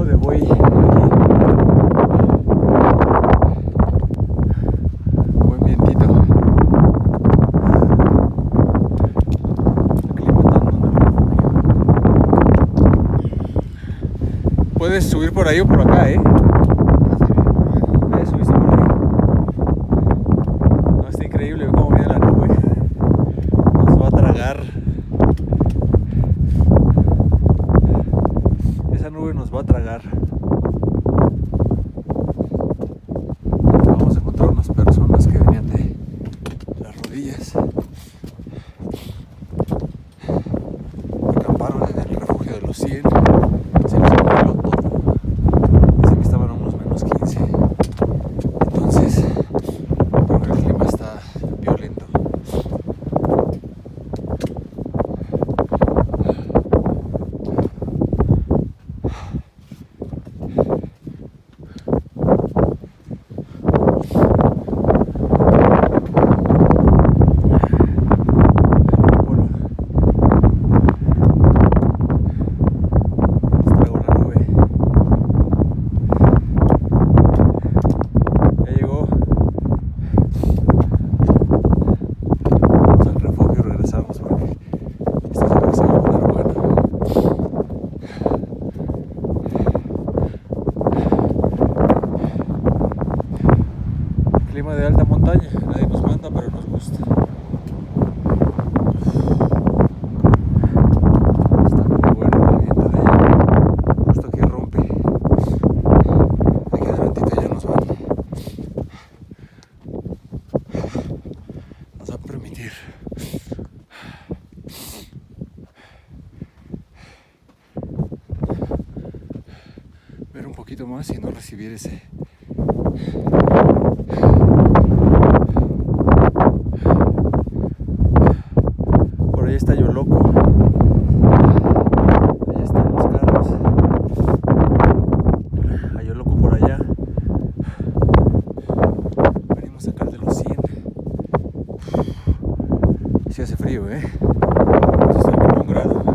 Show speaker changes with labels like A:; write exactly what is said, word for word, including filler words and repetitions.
A: ¿Dónde voy? Aquí. Buen vientito. Aclimatándonos. Puedes subir por ahí o por acá, ¿eh? Subiste por ahí. No, está increíble cómo viene la nube. Nos va a tragar. Esa nube nos va a tragar. Vamos a encontrar unas personas que venían de las rodillas. Acamparon en el refugio de los cien. Se les congeló todo. Dice que estaban a unos menos quince. Entonces, creo que el clima está violento. Clima de alta montaña, nadie nos manda, pero nos gusta. Está muy bueno el viento de allá. Justo aquí rompe. Aquí adelantito ya nos van. Nos va a permitir ver un poquito más y no recibir ese por ahí está Yo Loco. Allá están los carros. A Yo Loco por allá. Venimos acá al de los cien. Sí hace frío, eh. Entonces está como un grado.